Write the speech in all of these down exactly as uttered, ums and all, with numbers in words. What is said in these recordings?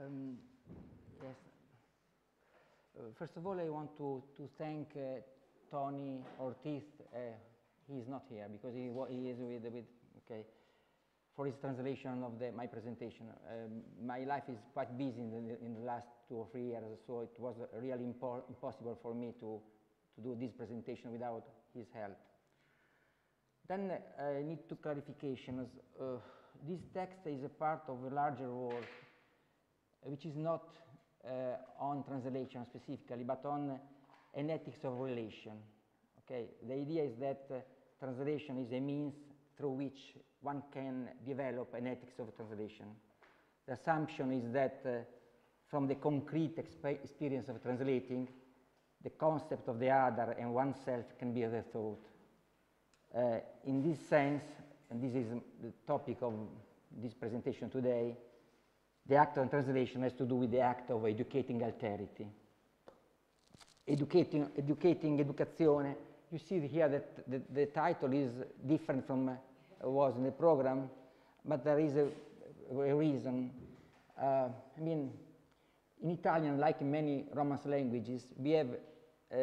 Um, yes. Uh, first of all, I want to, to thank uh, Tony Ortiz. Uh, he is not here because he, he is with, with, okay, for his translation of the, my presentation. Um, my life is quite busy in the, in the last two or three years, so it was really impo impossible for me to, to do this presentation without his help. Then uh, I need two clarifications. Uh, this text is a part of a larger work, which is not uh, on translation specifically, but on an ethics of relation. Okay, the idea is that uh, translation is a means through which one can develop an ethics of translation. The assumption is that uh, from the concrete experience of translating, the concept of the other and oneself can be the thought. Uh, in this sense, and this is the topic of this presentation today, the act of translation has to do with the act of educating alterity. Educating, educating, educazione. You see here that the, the title is different from uh, was in the program, but there is a, a reason. Uh, I mean, in Italian, like in many Romance languages, we have uh,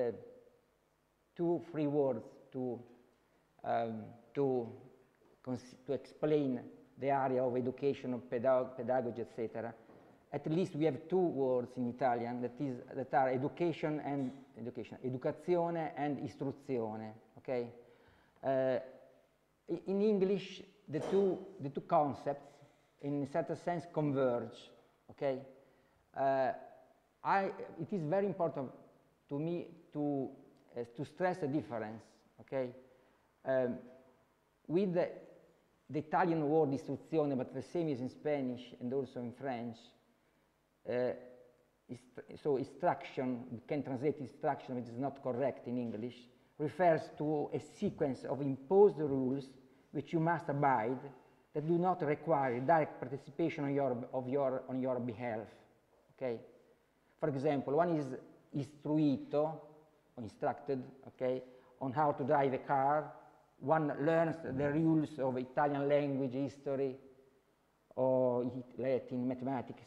two, three words to um, to to explain the area of education, of pedag pedagogy, et cetera. At least we have two words in Italian that is that are education and education, educazione and istruzione. Okay. Uh, in English, the two the two concepts, in a certain sense, converge. Okay. Uh, I it is very important to me to uh, to stress a difference. Okay. Um, with the, the Italian word istruzione, but the same is in Spanish and also in French. Uh, ist so instruction, we can translate instruction, which is not correct in English, refers to a sequence of imposed rules which you must abide that do not require direct participation on your, of your, on your behalf. Okay? For example, one is istruito, or instructed, okay, on how to drive a car. One learns the rules of Italian language, history, or Latin, mathematics.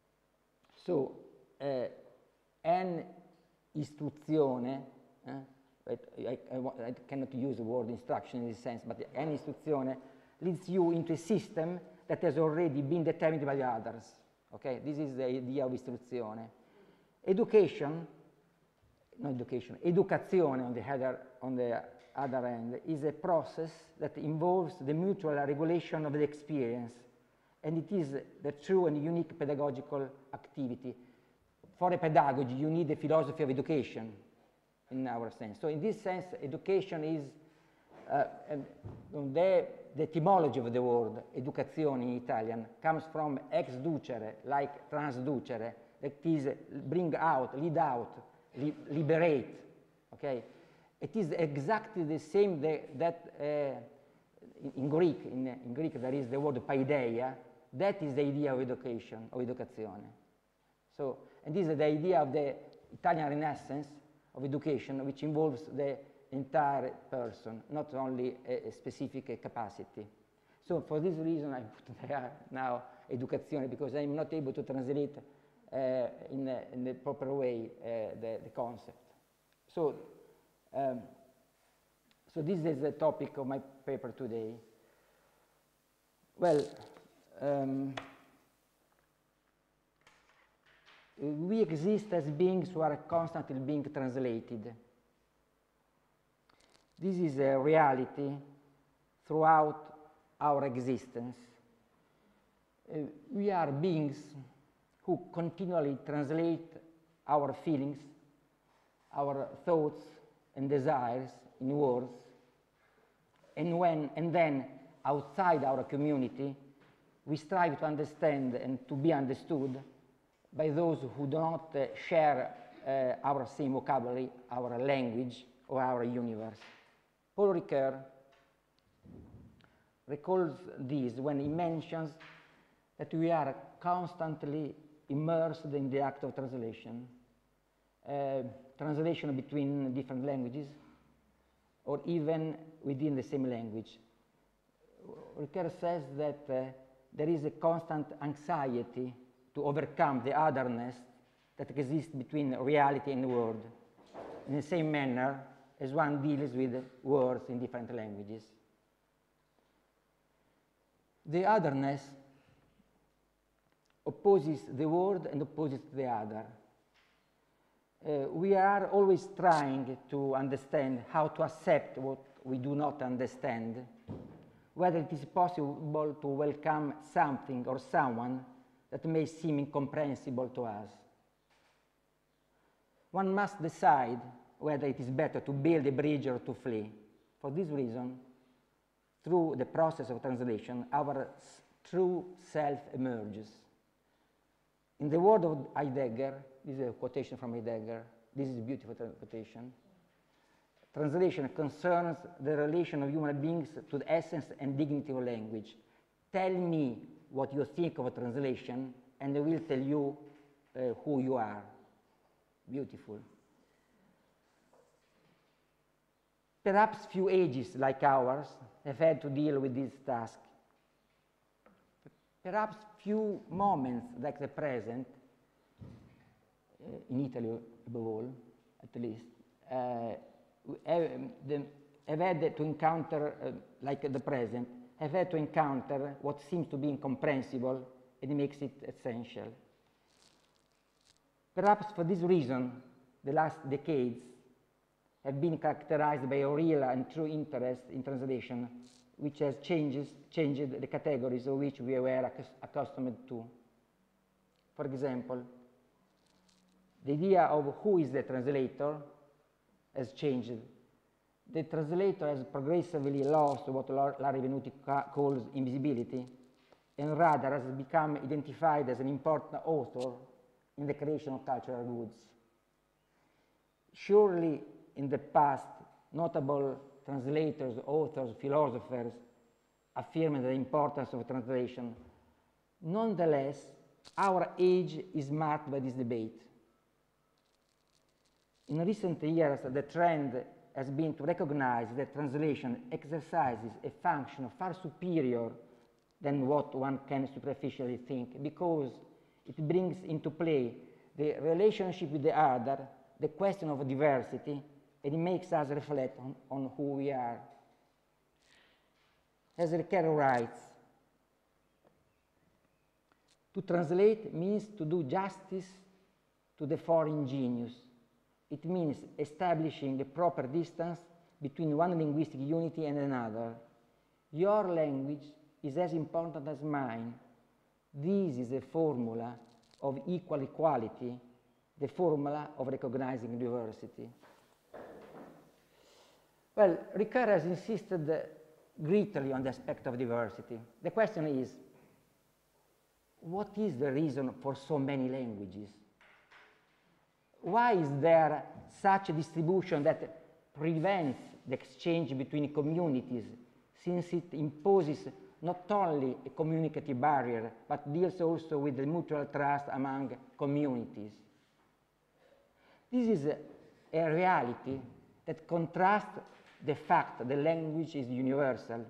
So, uh, an istruzione, uh, I, I, I cannot use the word instruction in this sense, but an istruzione leads you into a system that has already been determined by the others. Okay, this is the idea of istruzione. Education, not education, educazione on the other, on the other end, is a process that involves the mutual regulation of the experience, and it is the true and unique pedagogical activity. For a pedagogy, you need a philosophy of education, in our sense. So in this sense, education is uh, the, the etymology of the word educazione in Italian comes from ex ducere, like transducere, that is bring out, lead out, li liberate. Okay. It is exactly the same that, that uh, in, in Greek, in, in Greek there is the word paideia. That is the idea of education, of educazione. So, and this is the idea of the Italian Renaissance of education, which involves the entire person, not only a, a specific capacity. So for this reason I put there now educazione, because I'm not able to translate uh, in, a, in the proper way uh, the, the concept. So, Um, so this is the topic of my paper today. Well, um, we exist as beings who are constantly being translated. This is a reality throughout our existence. Uh, we are beings who continually translate our feelings, our thoughts, and desires in words, and when and then outside our community we strive to understand and to be understood by those who do not uh, share uh, our same vocabulary, our language, or our universe. Paul Ricoeur recalls this when he mentions that we are constantly immersed in the act of translation. Uh, translation between different languages, or even within the same language. Ricoeur says that uh, there is a constant anxiety to to overcome the otherness that exists between reality and the world, in the same manner as one deals with words in different languages. The otherness opposes the world and opposes the other. Uh, we are always trying to understand how to accept what we do not understand, whether it is possible to welcome something or someone that may seem incomprehensible to us. One must decide whether it is better to build a bridge or to flee. For this reason, through the process of translation, our true self emerges. In the word of Heidegger, this is a quotation from Heidegger, this is a beautiful quotation, translation concerns the relation of human beings to the essence and dignity of language. Tell me what you think of a translation, and I will tell you uh, who you are. Beautiful. Perhaps few ages like ours have had to deal with this task. Perhaps few moments like the present, uh, in Italy above all, at least, uh, have, the, have had to encounter, uh, like the present, have had to encounter what seems to be incomprehensible, and it makes it essential. Perhaps for this reason, the last decades have been characterized by a real and true interest in translation, which has changes, changed the categories of which we were accustomed to. For example, the idea of who is the translator has changed. The translator has progressively lost what Larry Venuti calls invisibility, and rather has become identified as an important author in the creation of cultural goods. Surely, in the past, notable translators, authors, philosophers affirmed the importance of translation. Nonetheless, our age is marked by this debate. In recent years, the trend has been to recognize that translation exercises a function far superior than what one can superficially think, because it brings into play the relationship with the other, the question of diversity, and it makes us reflect on, on who we are. As Ricardo writes, to translate means to do justice to the foreign genius. It means establishing a proper distance between one linguistic unity and another. Your language is as important as mine. This is a formula of equal equality, the formula of recognizing diversity. Well, Ricard has insisted uh, greatly on the aspect of diversity. The question is, what is the reason for so many languages? Why is there such a distribution that prevents the exchange between communities, since it imposes not only a communicative barrier, but deals also with the mutual trust among communities? This is a, a reality that contrasts the fact that language is universal.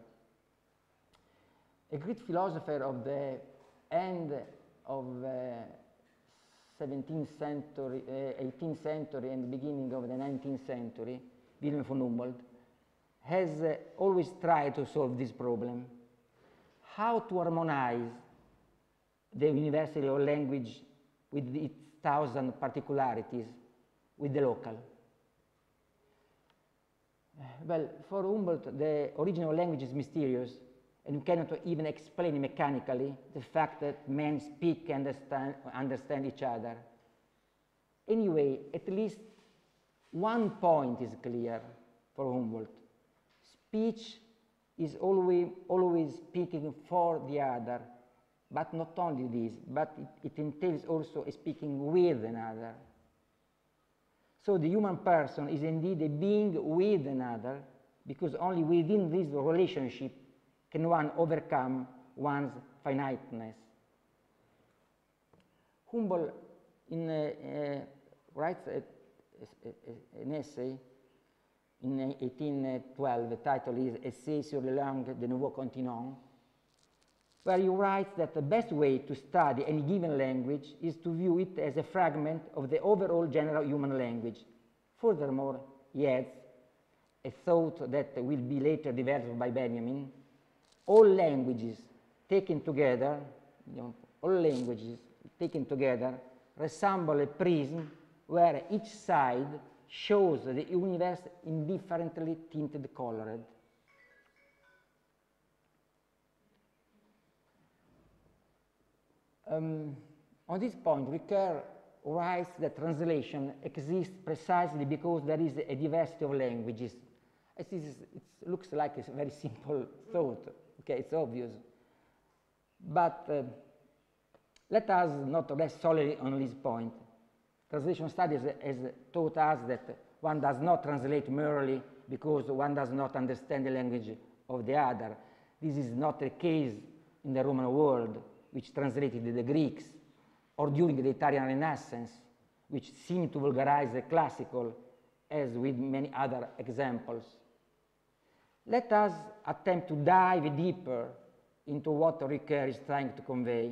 A great philosopher of the end of the seventeenth century, uh, eighteenth century and the beginning of the nineteenth century, Wilhelm von Humboldt, has uh, always tried to solve this problem. How to harmonize the universality of language with its thousand particularities with the local. Well, for Humboldt, the original language is mysterious, and you cannot even explain mechanically the fact that men speak and understand, understand each other. Anyway, at least one point is clear for Humboldt. Speech is always, always speaking for the other, but not only this, but it, it entails also a speaking with another. So the human person is indeed a being with another, because only within this relationship can one overcome one's finiteness. Humboldt in, uh, uh, writes a, a, a, an essay in eighteen twelve. The title is Essai sur la langue du nouveau continent, where he writes that the best way to study any given language is to view it as a fragment of the overall general human language. Furthermore, he adds, a thought that will be later developed by Benjamin, all languages taken together, you know, all languages taken together resemble a prism where each side shows the universe in differently tinted colored. Um, on this point, Ricoeur writes that translation exists precisely because there is a diversity of languages. It, is, it looks like a very simple thought, okay, it's obvious. But uh, let us not rest solely on this point. Translation studies has taught us that one does not translate merely because one does not understand the language of the other. This is not the case in the Roman world, which translated the Greeks, or during the Italian Renaissance, which seemed to vulgarize the classical, as with many other examples. Let us attempt to dive deeper into what Ricoeur is trying to convey.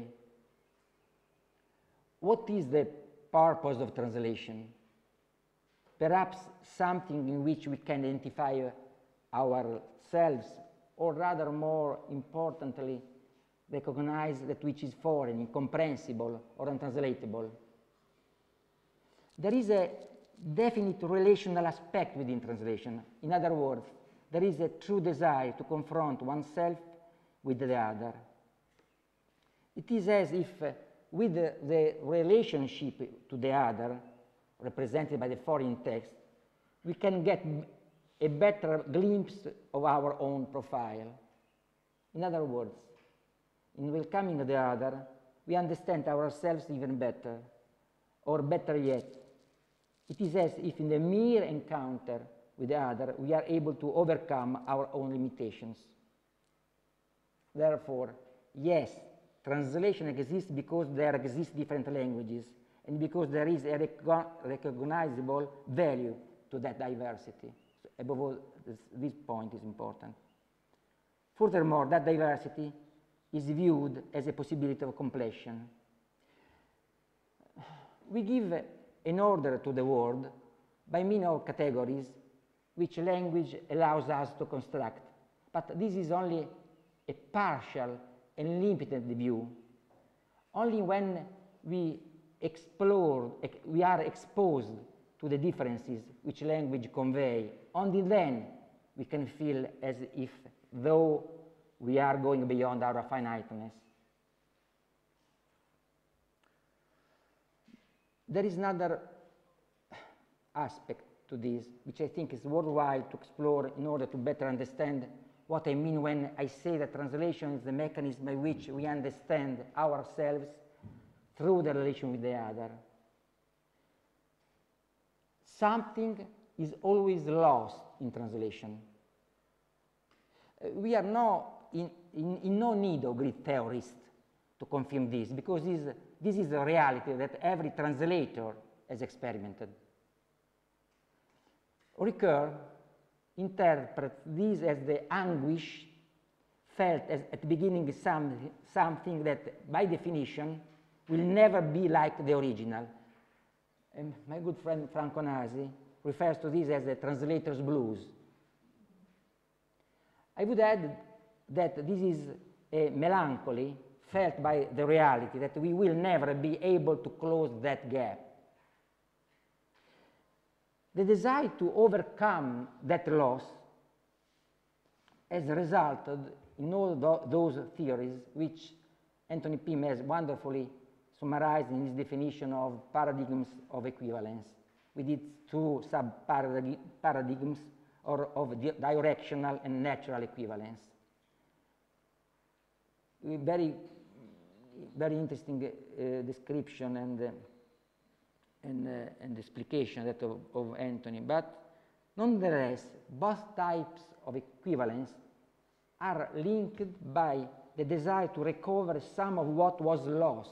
What is the purpose of translation? Perhaps something in which we can identify ourselves, or rather more importantly, recognize that which is foreign, incomprehensible, or untranslatable. There is a definite relational aspect within translation. In other words, there is a true desire to confront oneself with the other. It is as if uh, with the, the relationship to the other, represented by the foreign text, we can get a better glimpse of our own profile. In other words, in welcoming the other, we understand ourselves even better, or better yet, it is as if in the mere encounter with the other, we are able to overcome our own limitations. Therefore, yes, translation exists because there exist different languages, and because there is a rec recognizable value to that diversity. So above all, this, this point is important. Furthermore, that diversity is viewed as a possibility of completion. We give an order to the world by means of categories which language allows us to construct, but this is only a partial and limited view. Only when we explore, we are exposed to the differences which language convey, only then we can feel as if though we are going beyond our finiteness. There is another aspect to this, which I think is worthwhile to explore in order to better understand what I mean when I say that translation is the mechanism by which we understand ourselves through the relation with the other. Something is always lost in translation. Uh, we are not in, in, in no need of Greek theorists to confirm this, because this, this is a reality that every translator has experimented. Ricoeur interprets this as the anguish felt as, at the beginning some, something that, by definition, will never be like the original. And my good friend Franco Nasi refers to this as the translator's blues. I would add that this is a melancholy felt by the reality that we will never be able to close that gap. The desire to overcome that loss has resulted in all those theories which Anthony Pym has wonderfully summarized in his definition of paradigms of equivalence, with its two sub-paradigms or of directional and natural equivalence. Very, very interesting uh, description and, uh, and, uh, and explication that of, of Anthony, but nonetheless, both types of equivalence are linked by the desire to recover some of what was lost,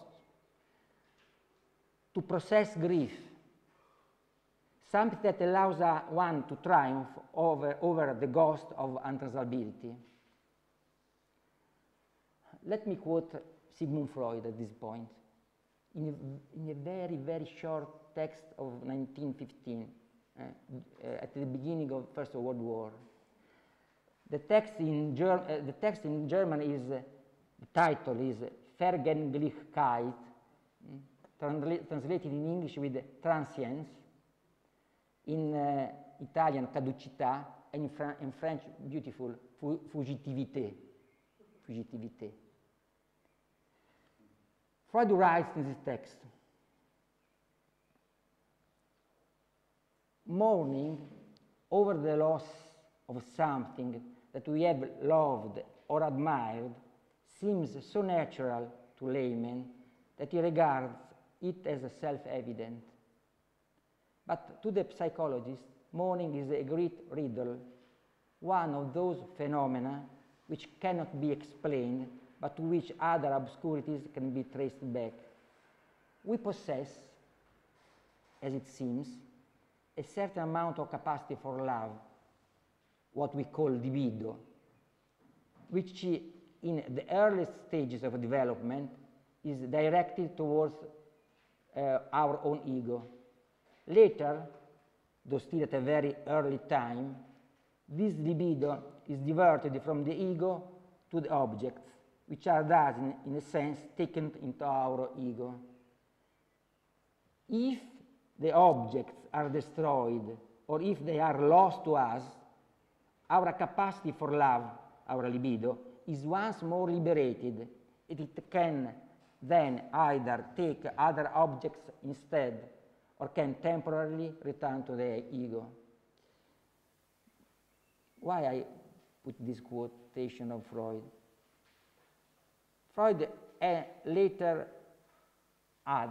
to process grief, something that allows uh, one to triumph over, over the ghost of untranslatability. let me quote Sigmund Freud at this point, in a, in a very, very short text of nineteen fifteen, uh, uh, at the beginning of First World War. The text in, Ger uh, the text in German is, uh, the title is Vergänglichkeit, mm, transla translated in English with transience, in uh, Italian caducità, and in, Fra in French beautiful, fu fugitivité. fugitivité. Freud writes in this text, mourning over the loss of something that we have loved or admired seems so natural to laymen that he regards it as self-evident. But to the psychologist, mourning is a great riddle, one of those phenomena which cannot be explained, but to which other obscurities can be traced back. We possess, as it seems, a certain amount of capacity for love, what we call libido, which in the earliest stages of development is directed towards uh, our own ego. Later, though still at a very early time, this libido is diverted from the ego to the objects, which are thus, in, in a sense, taken into our ego. If the objects are destroyed, or if they are lost to us, our capacity for love, our libido, is once more liberated, and it can then either take other objects instead, or can temporarily return to the ego. Why I put this quotation of Freud? Freud uh, later adds,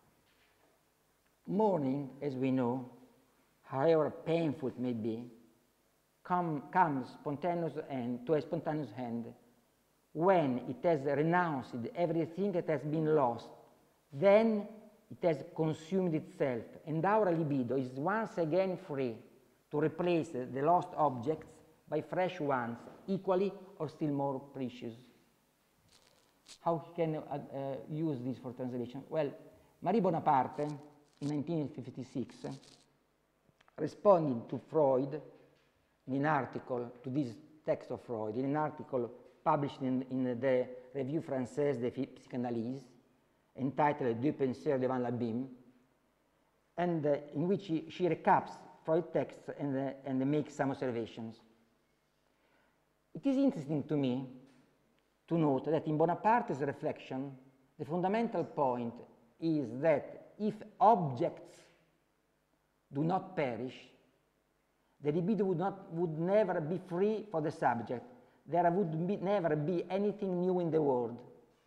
mourning, as we know, however painful it may be, come, comes spontaneous and to a spontaneous end when it has renounced everything that has been lost. Then it has consumed itself, and our libido is once again free to replace the lost objects by fresh ones, equally or still more precious. How he can uh, uh, use this for translation? Well, Marie Bonaparte, in nineteen fifty-six, responding to Freud in an article, to this text of Freud, in an article published in, in the Revue Française de Psychanalyse, entitled Deux penseurs devant l'abîme, and uh, in which she, she recaps Freud's text and, uh, and makes some observations. It is interesting to me to note that in Bonaparte's reflection, the fundamental point is that if objects do not perish, the libido would, not, would never be free for the subject. There would be, never be anything new in the world.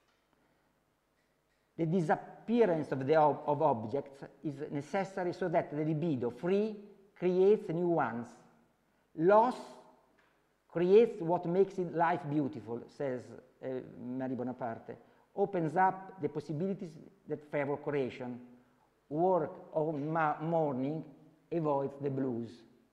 The disappearance of, the ob of objects is necessary so that the libido, free, creates new ones. Loss creates what makes it life beautiful, says uh, Marie Bonaparte, opens up the possibilities that favor creation. Work of mourning avoids the blues.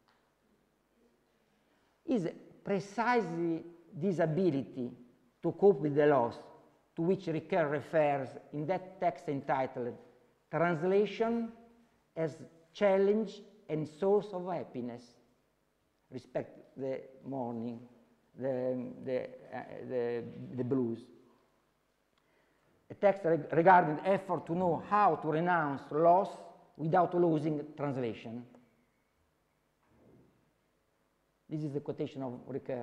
Is precisely this ability to cope with the loss to which Ricoeur refers in that text entitled Translation as Challenge and Source of Happiness. Respect the mourning, the, the, uh, the, the blues. A text reg regarding the effort to know how to renounce loss without losing translation. This is the quotation of Ricoeur.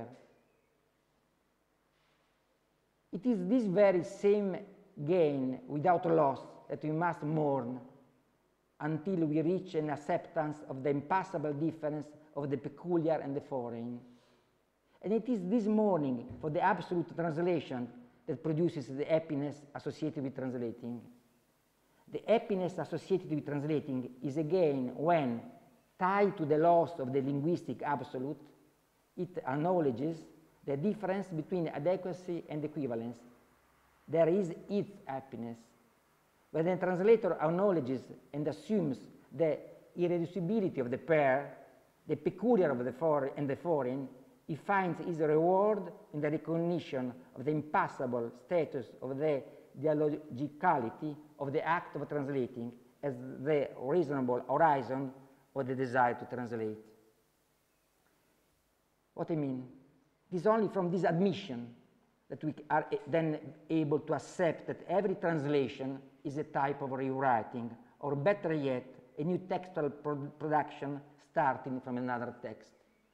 It is this very same gain without loss that we must mourn until we reach an acceptance of the impassable difference of the peculiar and the foreign. And it is this mourning for the absolute translation that produces the happiness associated with translating. The happiness associated with translating is again when, tied to the loss of the linguistic absolute, it acknowledges the difference between adequacy and equivalence. There is its happiness. When the translator acknowledges and assumes the irreducibility of the pair, the peculiar of the foreign and the foreign, he finds his reward in the recognition of the impassable status of the dialogicality of the act of translating as the reasonable horizon of the desire to translate. What I mean? It is only from this admission that we are then able to accept that every translation is a type of rewriting, or better yet, a new textual pro production starting from another text.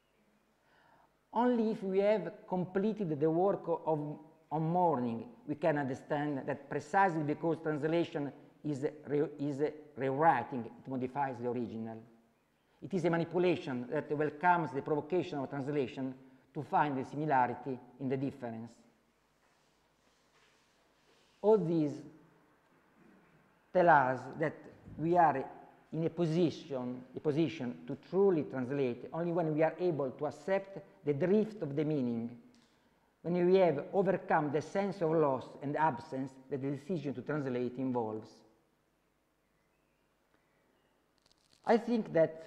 Only if we have completed the work of on mourning, we can understand that precisely because translation is, re is rewriting, it modifies the original. It is a manipulation that welcomes the provocation of translation to find the similarity in the difference. All these tell us that we are in a position, a position to truly translate only when we are able to accept the drift of the meaning, when we have overcome the sense of loss and absence that the decision to translate involves. I think that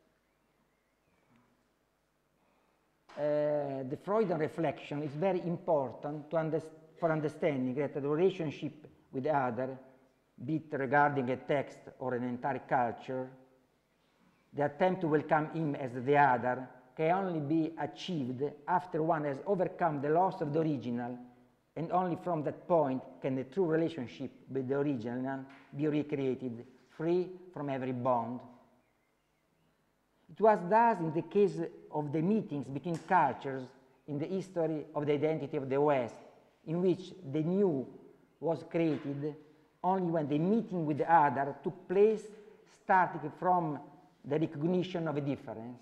uh, the Freudian reflection is very important to under for understanding that the relationship with the other, be it regarding a text or an entire culture, the attempt to welcome him as the other can only be achieved after one has overcome the loss of the original, and only from that point can the true relationship with the original be recreated, free from every bond. It was thus in the case of the meetings between cultures in the history of the identity of the West, in which the new was created only when the meeting with the other took place, starting from the recognition of a difference.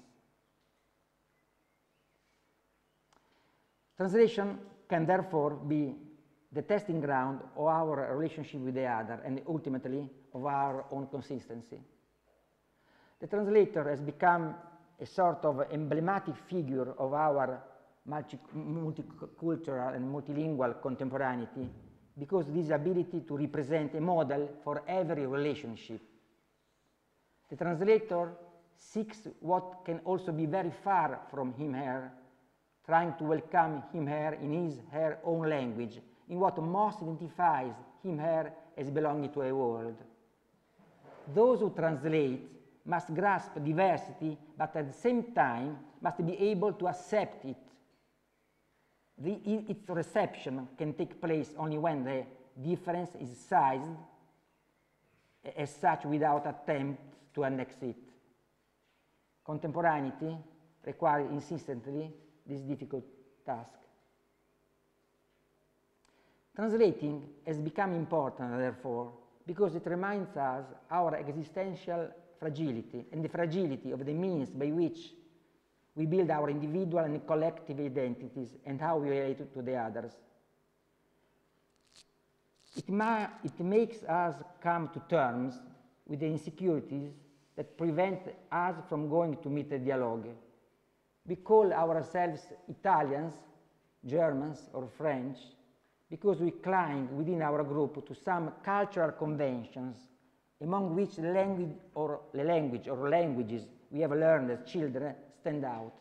Translation can therefore be the testing ground of our relationship with the other and ultimately of our own consistency. The translator has become a sort of emblematic figure of our multicultural and multilingual contemporaneity because of this ability to represent a model for every relationship. The translator seeks what can also be very far from him, her, trying to welcome him, her in his, her own language, in what most identifies him, her as belonging to a world. Those who translate must grasp diversity, but at the same time must be able to accept it. The, its reception can take place only when the difference is sized as such without attempt to annex it. Contemporaneity requires insistently this difficult task. Translating has become important, therefore, because it reminds us our existential fragility and the fragility of the means by which we build our individual and collective identities and how we relate to the others. It, ma it makes us come to terms with the insecurities that prevent us from going to meet the dialogue. We call ourselves Italians, Germans, or French because we cling within our group to some cultural conventions, among which the language or the language or languages we have learned as children stand out.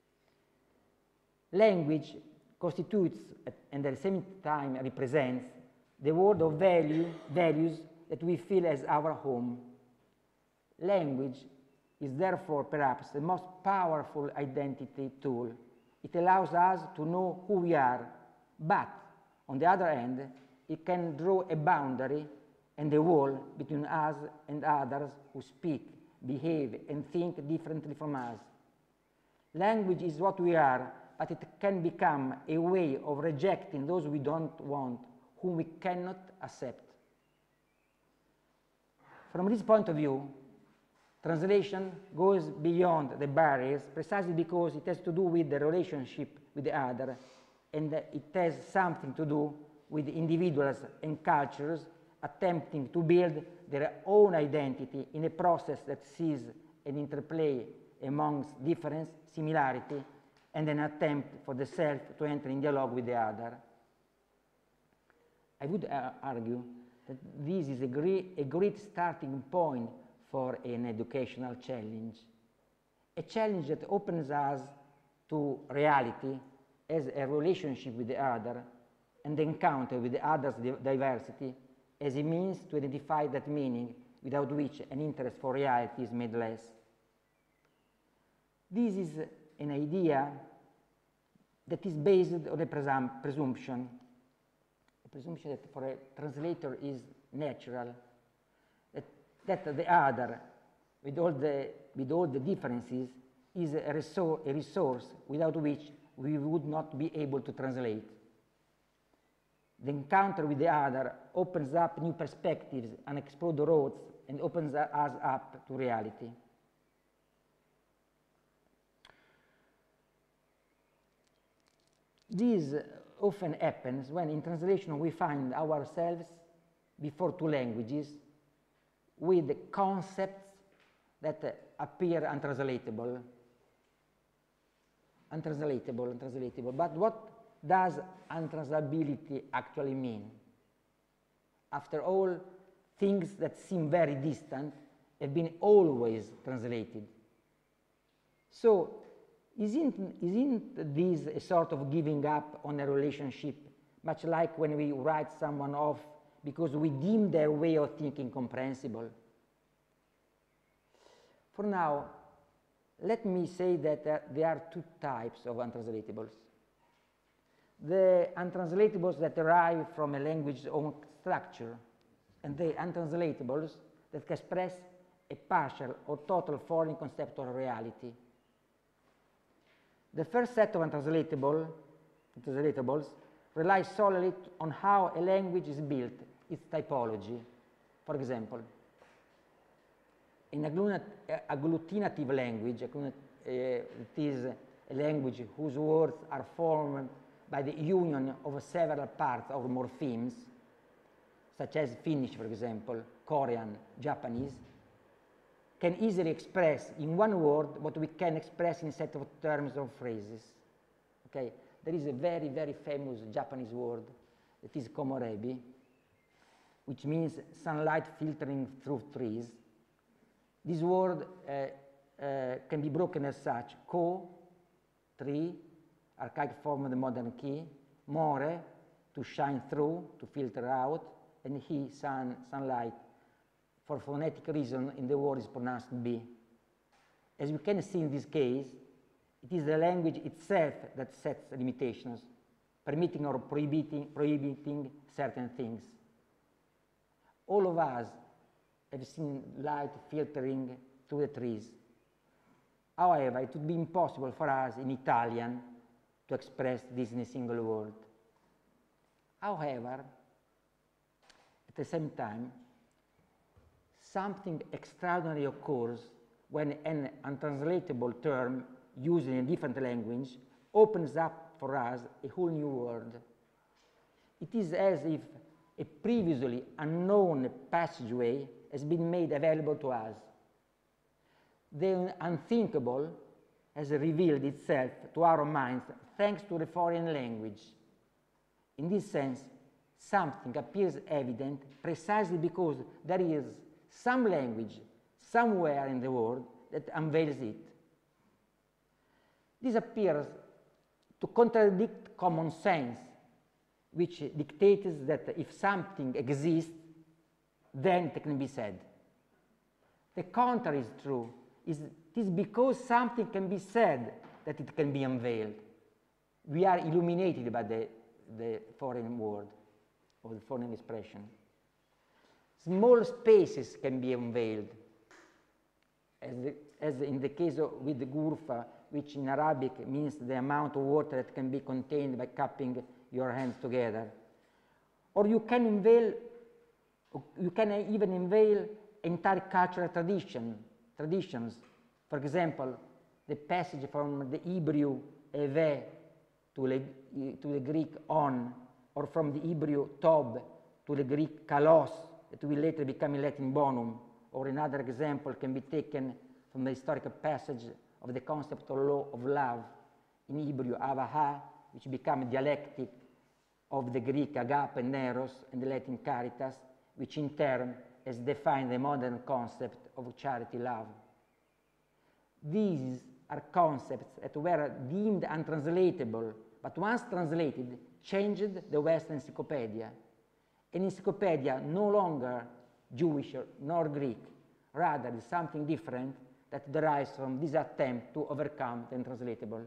Language constitutes and at the same time represents the world of value, values that we feel as our home. Language is therefore perhaps the most powerful identity tool. It allows us to know who we are, but on the other hand, it can draw a boundary and a wall between us and others who speak, behave, and think differently from us. Language is what we are, but it can become a way of rejecting those we don't want, whom we cannot accept. From this point of view, translation goes beyond the barriers precisely because it has to do with the relationship with the other, and it has something to do with individuals and cultures attempting to build their own identity in a process that sees an interplay amongst difference, similarity, and an attempt for the self to enter in dialogue with the other. I would uh, argue that this is a great, a great starting point for an educational challenge, a challenge that opens us to reality as a relationship with the other, and the encounter with the other's diversity as a means to identify that meaning without which an interest for reality is made less. This is an idea that is based on a presum presumption, a presumption that for a translator is natural, that, that the other, with all the, with all the differences, is a, resor a resource without which we would not be able to translate. The encounter with the other opens up new perspectives, unexplored roads, and opens us up to reality. This often happens when in translation we find ourselves before two languages with concepts that appear untranslatable. Untranslatable, untranslatable. But what does untranslatability actually mean? After all, things that seem very distant have been always translated. So, isn't, isn't this a sort of giving up on a relationship, much like when we write someone off because we deem their way of thinking comprehensible? For now, let me say that uh, there are two types of untranslatables. The untranslatables that derive from a language's own structure, and the untranslatables that express a partial or total foreign conceptual reality. The first set of untranslatable, untranslatables relies solely on how a language is built, its typology. For example, in a agglutinative language, uh, it is a language whose words are formed by the union of several parts or morphemes, such as Finnish, for example, Korean, Japanese, can easily express in one word what we can express in a set of terms or phrases. Okay? There is a very, very famous Japanese word that is komorebi, which means sunlight filtering through trees. This word uh, uh, can be broken as such: ko, tree, archaic form of the modern key; more, to shine through, to filter out; and he, sun, sunlight. For phonetic reason, in the word is pronounced B. As we can see in this case, it is the language itself that sets limitations, permitting or prohibiting, prohibiting certain things. All of us have seen light filtering through the trees. However, it would be impossible for us in Italian to express this in a single word. However, at the same time, something extraordinary occurs when an untranslatable term used in a different language opens up for us a whole new world. It is as if a previously unknown passageway has been made available to us. The unthinkable has revealed itself to our minds thanks to the foreign language. In this sense, something appears evident precisely because there is some language somewhere in the world that unveils it. This appears to contradict common sense, which dictates that if something exists, then it can be said. The contrary is true. It is because something can be said that it can be unveiled. We are illuminated by the, the foreign word or the foreign expression. Small spaces can be unveiled, as, the, as in the case of, with the ghurfa, which in Arabic means the amount of water that can be contained by cupping your hands together. Or you can unveil, you can even unveil entire cultural tradition, traditions. For example, the passage from the Hebrew eve to the, to the Greek on, or from the Hebrew tob to the Greek kalos, that will later become in Latin bonum. Or another example can be taken from the historical passage of the concept of law of love in Hebrew avaha, which became a dialectic of the Greek agape and eros and the Latin caritas, which in turn has defined the modern concept of charity love. These are concepts that were deemed untranslatable, but once translated, changed the Western encyclopedia. An encyclopedia no longer Jewish nor Greek, rather is something different that derives from this attempt to overcome the untranslatable.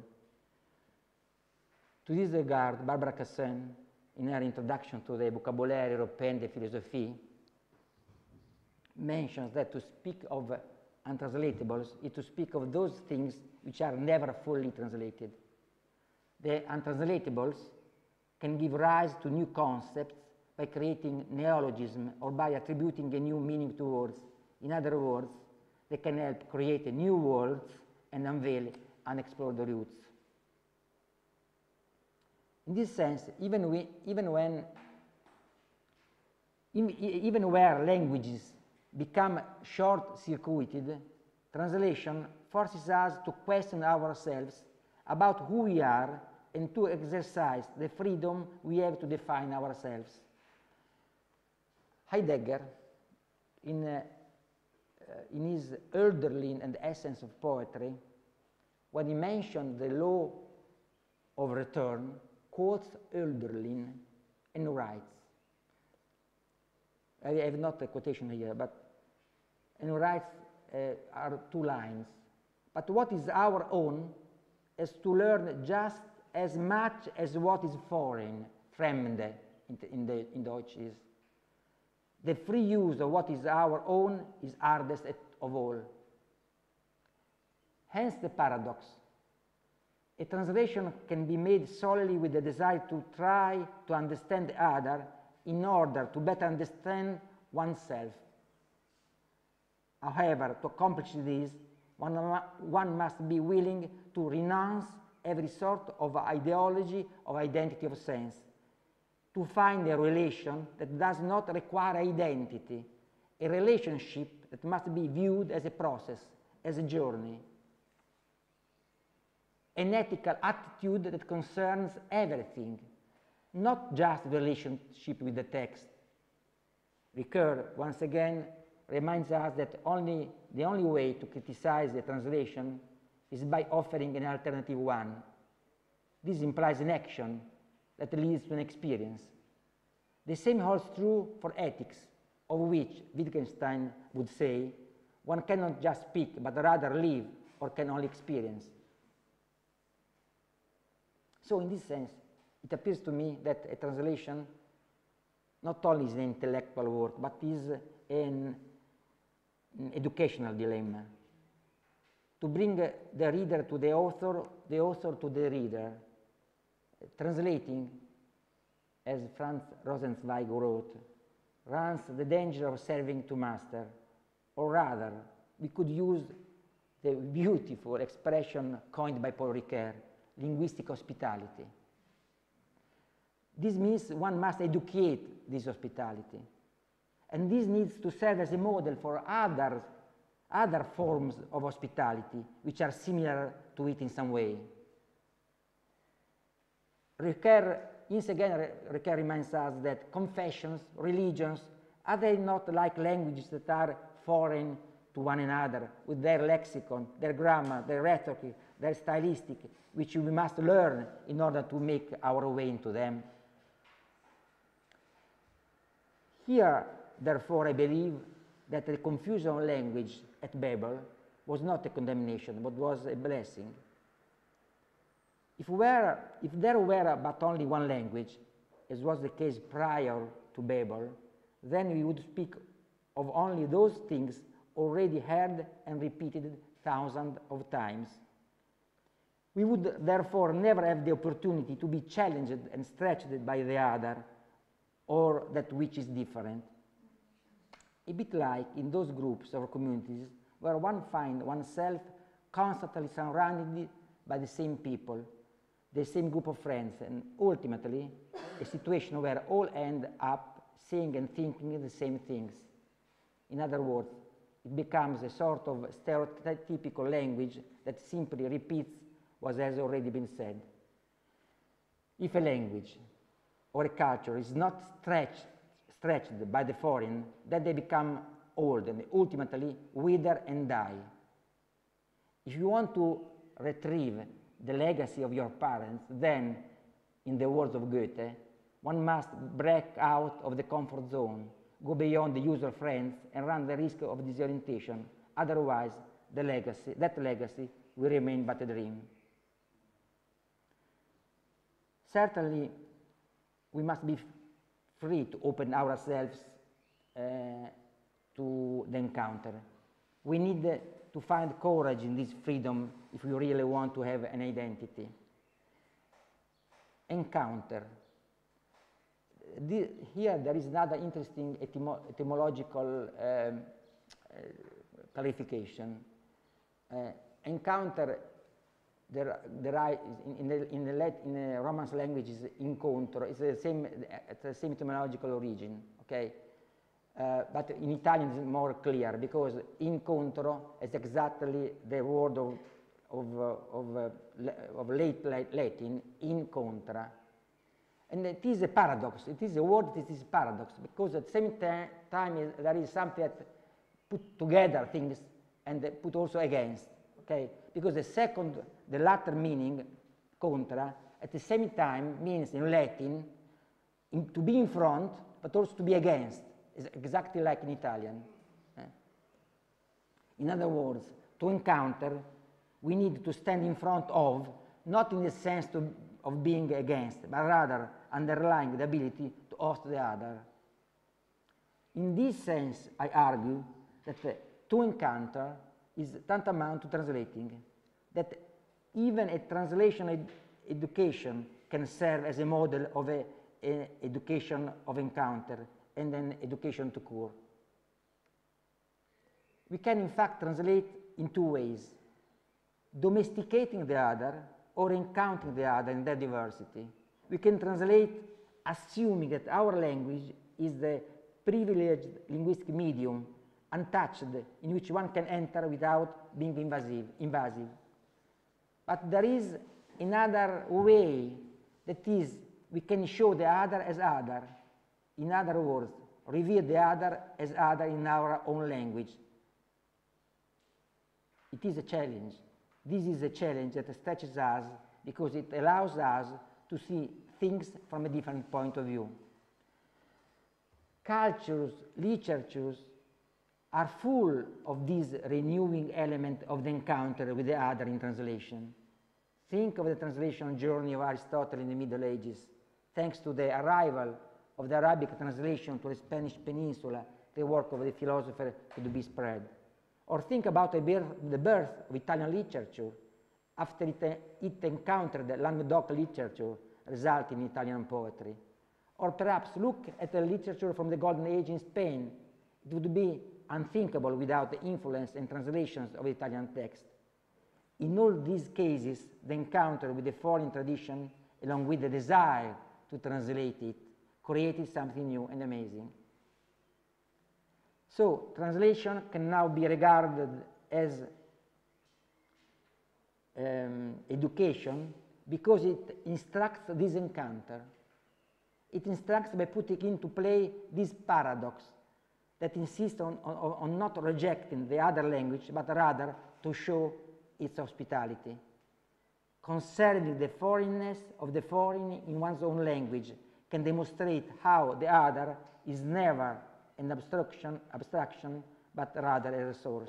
To this regard, Barbara Cassin, in her introduction to the Vocabulaire Européen de Philosophie, mentions that to speak of untranslatables is to speak of those things which are never fully translated. The untranslatables can give rise to new concepts by creating neologism or by attributing a new meaning to words. In other words, they can help create new worlds and unveil unexplored routes. In this sense, even, we, even when, in, even where languages become short-circuited, translation forces us to question ourselves about who we are and to exercise the freedom we have to define ourselves. Heidegger, in, uh, uh, in his Hölderlin and the Essence of Poetry, when he mentioned the law of return, quotes Hölderlin and writes, I have not a quotation here, but and writes uh, are two lines. But what is our own is to learn just as much as what is foreign, Fremde, in the, in the in Deutsch is. The free use of what is our own is hardest of all. Hence the paradox. A translation can be made solely with the desire to try to understand the other in order to better understand oneself. However, to accomplish this, one, one must be willing to renounce every sort of ideology of identity of sense, to find a relation that does not require identity, a relationship that must be viewed as a process, as a journey. An ethical attitude that concerns everything, not just the relationship with the text. Ricoeur, once again, reminds us that only, the only way to criticize the translation is by offering an alternative one. This implies an action that leads to an experience. The same holds true for ethics, of which Wittgenstein would say, one cannot just speak, but rather live, or can only experience. So in this sense, it appears to me that a translation not only is an intellectual work, but is an, an educational dilemma. To bring uh, the reader to the author, the author to the reader. Uh, translating, as Franz Rosenzweig wrote, runs the danger of serving to master, or rather, we could use the beautiful expression coined by Paul Ricoeur, linguistic hospitality. This means one must educate this hospitality. And this needs to serve as a model for other, other forms of hospitality which are similar to it in some way. Ricoeur, once again, Ricoeur reminds us that confessions, religions, are they not like languages that are foreign to one another, with their lexicon, their grammar, their rhetoric, their stylistic, which we must learn in order to make our way into them? Here, therefore, I believe that the confusion of language at Babel was not a condemnation, but was a blessing. If, were, if there were but only one language, as was the case prior to Babel, then we would speak of only those things already heard and repeated thousands of times. We would therefore never have the opportunity to be challenged and stretched by the other, or that which is different. A bit like in those groups or communities where one finds oneself constantly surrounded by the same people, the same group of friends, and ultimately a situation where all end up saying and thinking the same things. In other words, it becomes a sort of stereotypical language that simply repeats what has already been said. If a language or a culture is not stretched, stretched by the foreign, then they become old and ultimately wither and die. If you want to retrieve the legacy of your parents, then, in the words of Goethe, one must break out of the comfort zone, go beyond the usual friends, and run the risk of disorientation. Otherwise, the legacy, that legacy will remain but a dream. Certainly, we must be free to open ourselves uh, to the encounter. We need uh, to find courage in this freedom if we really want to have an identity. Encounter. The, here there is another interesting etymo etymological um, uh, clarification. Uh, encounter, there, there are, in, in, the, in, the Lat, in the Romance language is incontro. It's the same, it's the same etymological origin. Okay, uh, but in Italian it's more clear because incontro is exactly the word of of, uh, of, uh, of late Latin, incontra. And it is a paradox. It is a word that is a paradox because at the same time is, there is something that put together things and put also against. Okay, because the second, the latter meaning, contra, at the same time means in Latin in, to be in front, but also to be against. It's exactly like in Italian. Eh? In other words, to encounter, we need to stand in front of, not in the sense to, of being against, but rather underlying the ability to host the other. In this sense, I argue that uh, to encounter is tantamount to translating, that even a translation ed education can serve as a model of an education of encounter and an education to cure. We can in fact translate in two ways: domesticating the other or encountering the other in their diversity. We can translate assuming that our language is the privileged linguistic medium, untouched, in which one can enter without being invasive. invasive. But there is another way, that is, we can show the other as other. In other words, reveal the other as other in our own language. It is a challenge. This is a challenge that stretches us because it allows us to see things from a different point of view. Cultures, literatures are full of this renewing element of the encounter with the other in translation. Think of the translation journey of Aristotle in the Middle Ages. Thanks to the arrival of the Arabic translation to the Spanish peninsula, the work of the philosopher could be spread. Or think about the birth, the birth of Italian literature after it, it encountered the Languedoc literature, resulting in Italian poetry. Or perhaps look at the literature from the Golden Age in Spain. It would be unthinkable without the influence and translations of Italian text. In all these cases, the encounter with the foreign tradition, along with the desire to translate it, created something new and amazing. So, translation can now be regarded as um, education because it instructs this encounter. It instructs by putting into play this paradox that insists on, on, on not rejecting the other language, but rather to show its hospitality. Concerning the foreignness of the foreign in one's own language can demonstrate how the other is never an abstraction, abstraction, but rather a resource.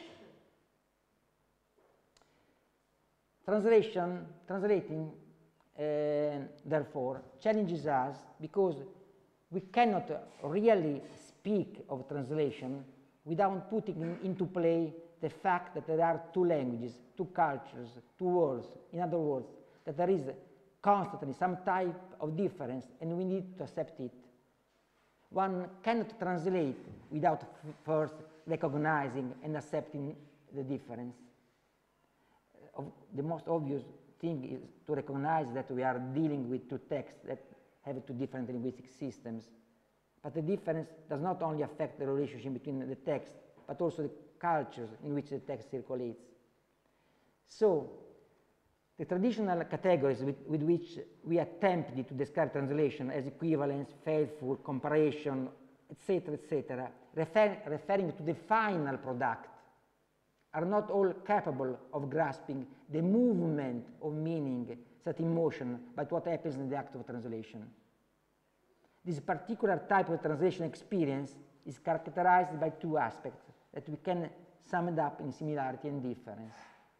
Translation, translating, uh, therefore, challenges us because we cannot really speak of translation without putting in, into play the fact that there are two languages, two cultures, two worlds. In other words, that there is constantly some type of difference and we need to accept it. One cannot translate without first recognizing and accepting the difference. Uh, the most obvious thing is to recognize that we are dealing with two texts that have two different linguistic systems. But the difference does not only affect the relationship between the text, but also the cultures in which the text circulates. So, the traditional categories with, with which we attempted to describe translation as equivalence, faithful, comparison, et cetera, et cetera, refer, referring to the final product, are not all capable of grasping the movement of meaning set in motion by what happens in the act of translation. This particular type of translation experience is characterized by two aspects that we can sum it up in similarity and difference.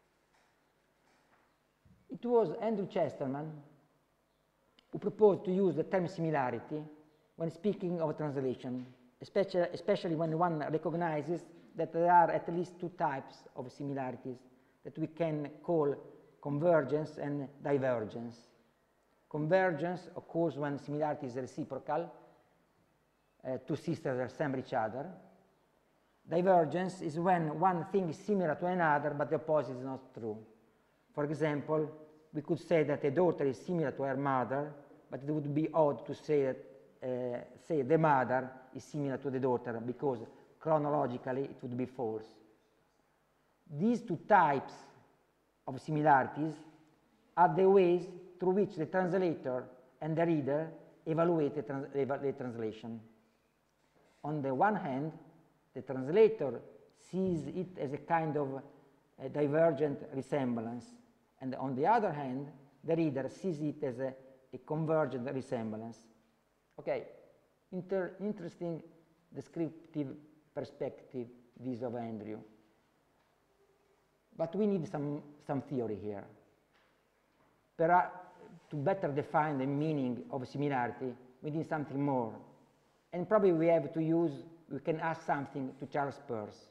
It was Andrew Chesterman who proposed to use the term similarity when speaking of translation, especially, especially when one recognizes that there are at least two types of similarities that we can call convergence and divergence. Convergence occurs when similarity is reciprocal, uh, two sisters resemble each other. Divergence is when one thing is similar to another but the opposite is not true. For example, we could say that a daughter is similar to her mother, but it would be odd to say that uh, say the mother is similar to the daughter, because chronologically it would be false. These two types of similarities are the ways through which the translator and the reader evaluate the, trans the translation. On the one hand, the translator sees it as a kind of a divergent resemblance, and on the other hand, the reader sees it as a, a convergent resemblance. Okay, Inter interesting descriptive perspective, this of Andrew. But we need some, some theory here. Per, uh, to better define the meaning of similarity, we need something more. And probably we have to use, we can ask something to Charles Peirce.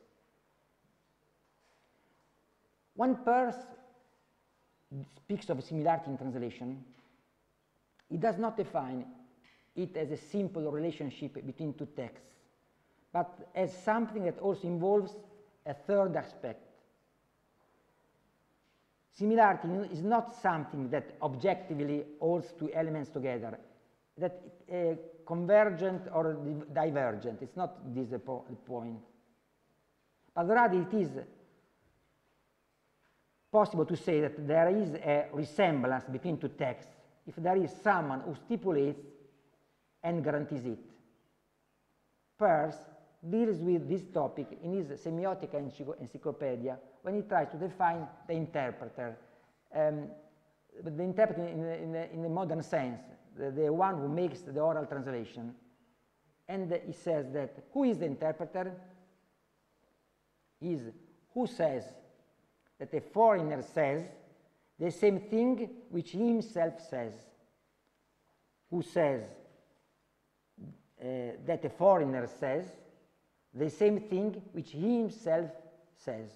When Peirce speaks of similarity in translation, he does not define it as a simple relationship between two texts, but as something that also involves a third aspect. Similarity is not something that objectively holds two elements together, that uh, convergent or divergent. It's not this the, po the point. But rather it is possible to say that there is a resemblance between two texts if there is someone who stipulates and guarantees it. Peirce deals with this topic in his Semiotica Encyclopedia when he tries to define the interpreter. Um, the interpreter in, in, in the modern sense, the, the one who makes the oral translation. And he says that who is the interpreter? Is who says that a foreigner says the same thing which he himself says. Who says uh, that a foreigner says the same thing which he himself says.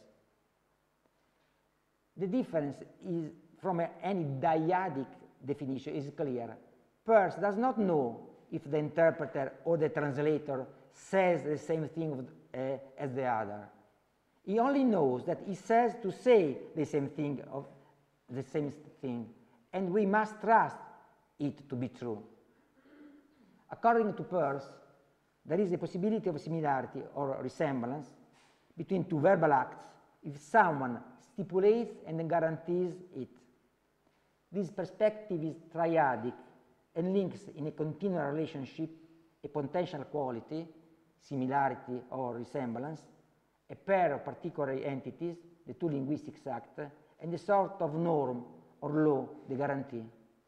The difference is from a, any dyadic definition is clear. Peirce does not know if the interpreter or the translator says the same thing uh, as the other. He only knows that he says to say the same thing of the same thing, and we must trust it to be true. According to Peirce, there is a possibility of similarity or resemblance between two verbal acts if someone stipulates and guarantees it. This perspective is triadic and links in a continual relationship a potential quality, similarity or resemblance, a pair of particular entities, the two linguistics act, and a sort of norm or law, the guarantee.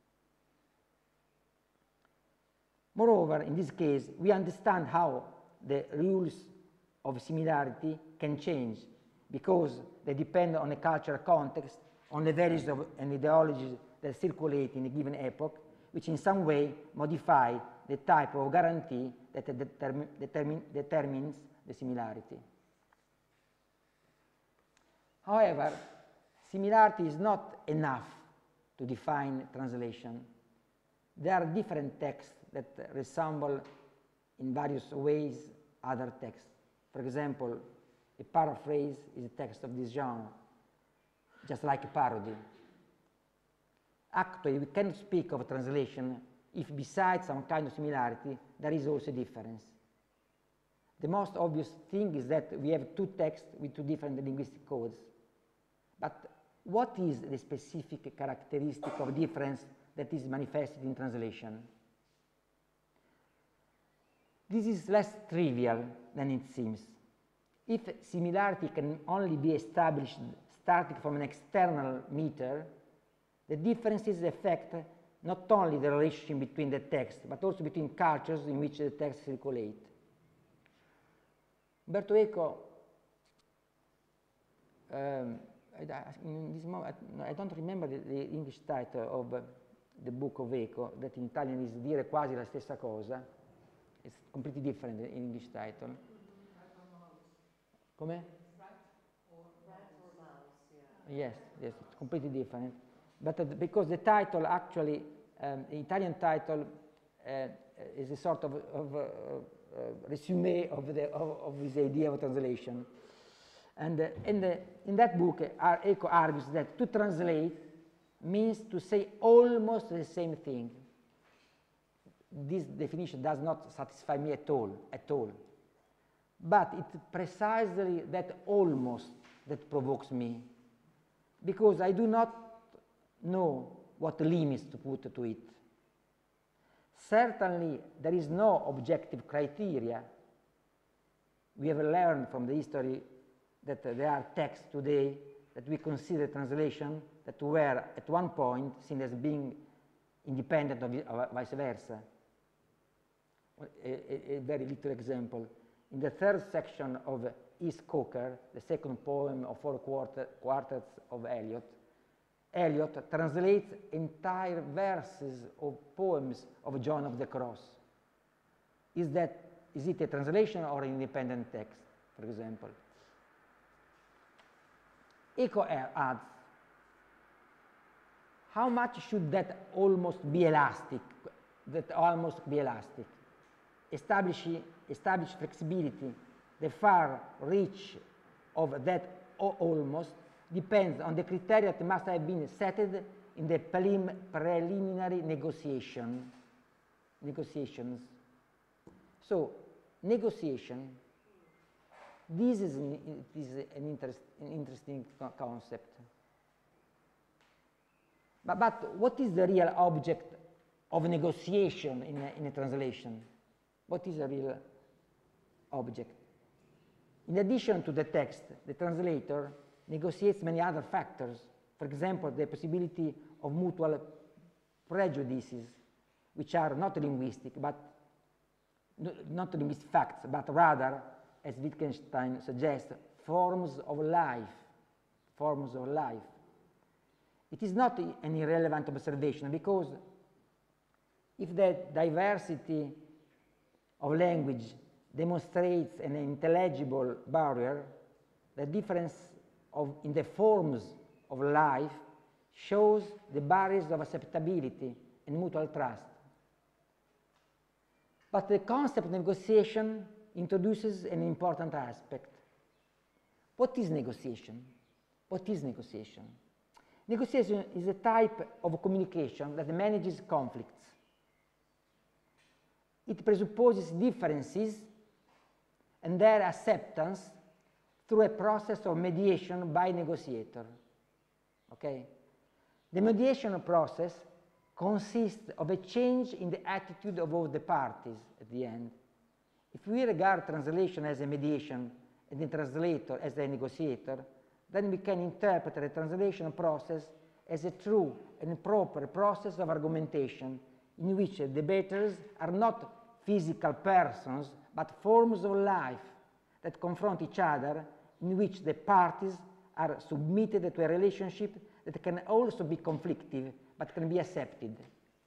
Moreover, in this case, we understand how the rules of similarity can change because they depend on a cultural context, on the values of, and ideologies that circulate in a given epoch, which in some way modify the type of guarantee that determi determin determines the similarity. However, similarity is not enough to define translation. There are different texts that resemble in various ways other texts. For example, a paraphrase is a text of this genre, just like a parody. Actually, we cannot speak of translation if besides some kind of similarity, there is also a difference. The most obvious thing is that we have two texts with two different linguistic codes. But what is the specific characteristic of difference that is manifested in translation? This is less trivial than it seems. if similarity can only be established starting from an external meter, the differences affect not only the relationship between the texts, but also between cultures in which the texts circulate. Umberto Eco, um, in this moment, I don't remember the, the English title of uh, the book of Eco, that in Italian is Dire quasi la stessa cosa. It's completely different in English title. Come? Rat or mouse, yeah. Yes, yes, it's completely different. But uh, because the title actually, um, the Italian title uh, is a sort of, of uh, uh, resume of, the, of, of this idea of translation. And uh, in, the, in that book, uh, Eco argues that to translate means to say almost the same thing. This definition does not satisfy me at all, at all. But it's precisely that almost that provokes me, because I do not know what limits to put to it. Certainly, there is no objective criteria. We have learned from the history that uh, there are texts today that we consider translation that were at one point seen as being independent of, of vice versa. A, a, a very little example. In the third section of East Coker, the second poem of four quarter, quartets of Eliot, Eliot translates entire verses of poems of John of the Cross. Is that, is it a translation or an independent text, for example? Eco adds, how much should that almost be elastic, that almost be elastic? Establish, establish flexibility, the far reach of that almost depends on the criteria that must have been set in the prelim preliminary negotiation, negotiations. So, negotiation, this is an, this is an, interest, an interesting concept. But, but what is the real object of negotiation in a, in a translation? What is a real object? In addition to the text, the translator negotiates many other factors. For example, the possibility of mutual prejudices, which are not linguistic, but not linguistic facts, but rather, as Wittgenstein suggests, forms of life, forms of life. It is not an irrelevant observation, because if the diversity of language demonstrates an intelligible barrier, the difference of, in the forms of life shows the barriers of acceptability and mutual trust. But the concept of negotiation introduces an important aspect. What is negotiation? What is negotiation? Negotiation is a type of communication that manages conflicts. It presupposes differences and their acceptance through a process of mediation by negotiator. Okay? The mediation process consists of a change in the attitude of all the parties at the end. If we regard translation as a mediation and the translator as a negotiator, then we can interpret the translation process as a true and proper process of argumentation in which debaters are not physical persons, but forms of life that confront each other, in which the parties are submitted to a relationship that can also be conflictive, but can be accepted.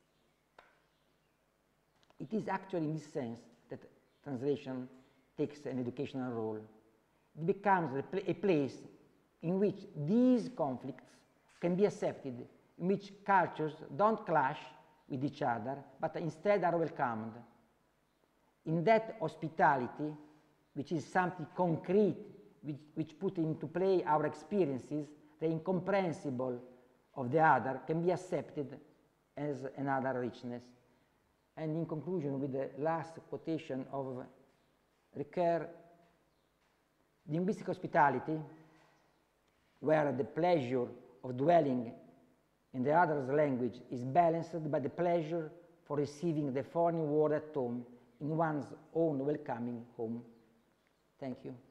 It is actually in this sense that translation takes an educational role. It becomes a, pl a place in which these conflicts can be accepted, in which cultures don't clash with each other, but instead are welcomed. In that hospitality, which is something concrete, which, which put into play our experiences, the incomprehensible of the other can be accepted as another richness. And in conclusion, with the last quotation of Ricoeur, linguistic hospitality, where the pleasure of dwelling in the other's language is balanced by the pleasure for receiving the foreign word at home in one's own welcoming home. Thank you.